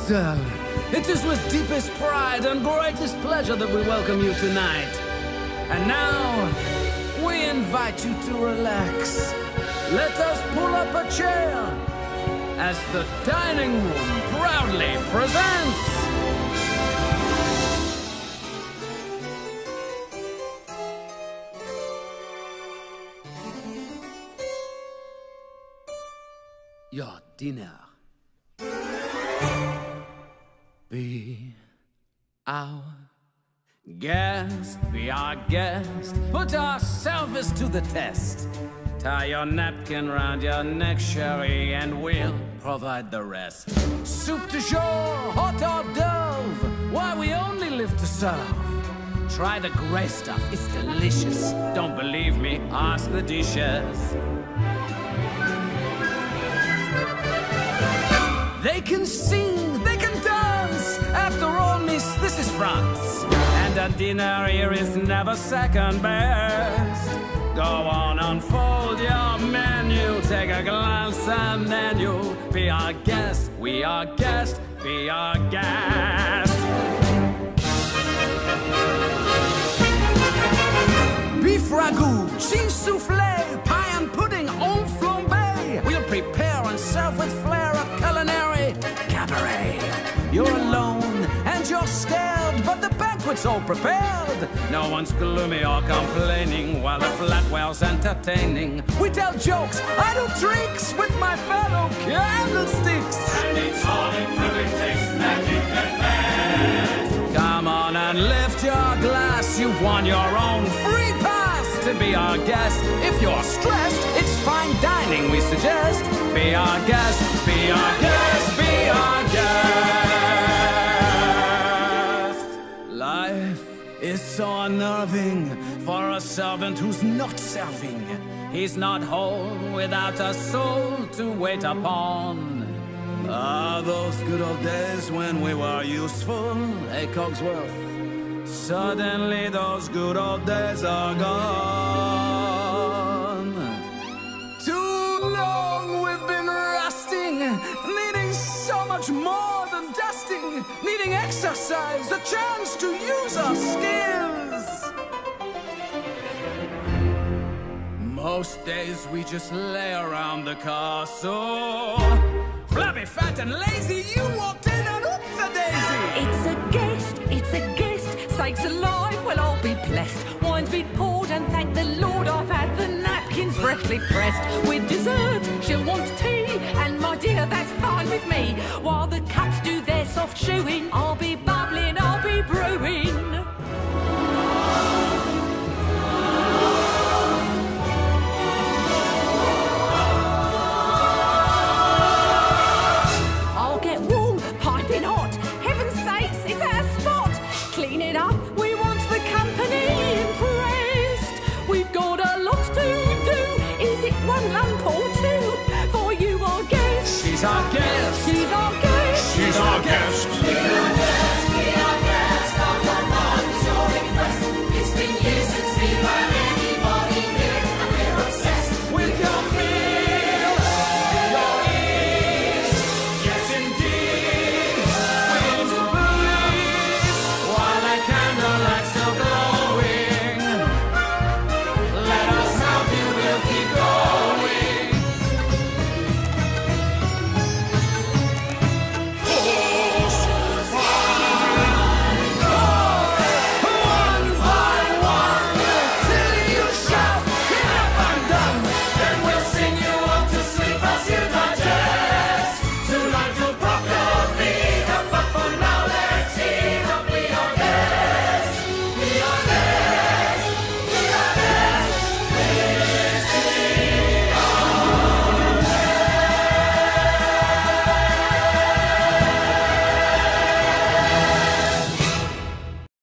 mademoiselle. It is with deepest pride and greatest pleasure that we welcome you tonight. And now, we invite you to relax. Let us pull up a chair as the dining room proudly presents... your dinner. Be our guest, be our guest. Put our service to the test. Tie your napkin round your neck, sherry, and we'll provide the rest. Soup du jour, hot hors d'oeuvre. Why, we only live to serve. Try the gray stuff, it's delicious. Don't believe me, ask the dishes. They can sing, they can dance. After all, miss, this is France. And a dinner here is never second best. Go on, unfold your menu. Take a glance and then you'll be our guest. We are guest, be our guest. Beef ragout, cheese soufflé, pie and pudding, en flambé. We'll prepare and serve with flair a culinary cabaret. You're alone and you're scared, but the banquet's all prepared. No one's gloomy or complaining while the flatware's entertaining. We tell jokes, I do tricks with my fellow candlesticks. And it's all in perfect taste, magic and best. Come on and lift your glass. You've won your own free pass to be our guest. If you're stressed, it's fine dining we suggest. Be our guest, be our guest, be our guest. Life is so unnerving for a servant who's not serving. He's not whole without a soul to wait upon. Ah, those good old days when we were useful, hey Cogsworth. Suddenly those good old days are gone. Too long we've been rusting, needing so much more than dusting, needing exercise, a chance to use our skills. Most days we just lay around the castle. Flabby, fat and lazy, you walked in and oops-a-daisy. It's a guest, it's a guest. Sakes alive, well I'll be blessed. Wine's been poured and thank the Lord I've had the napkins freshly pressed. With dessert, she'll want tea, and my dear, that's fine with me. While the cups do their soft chewing, I'll be back.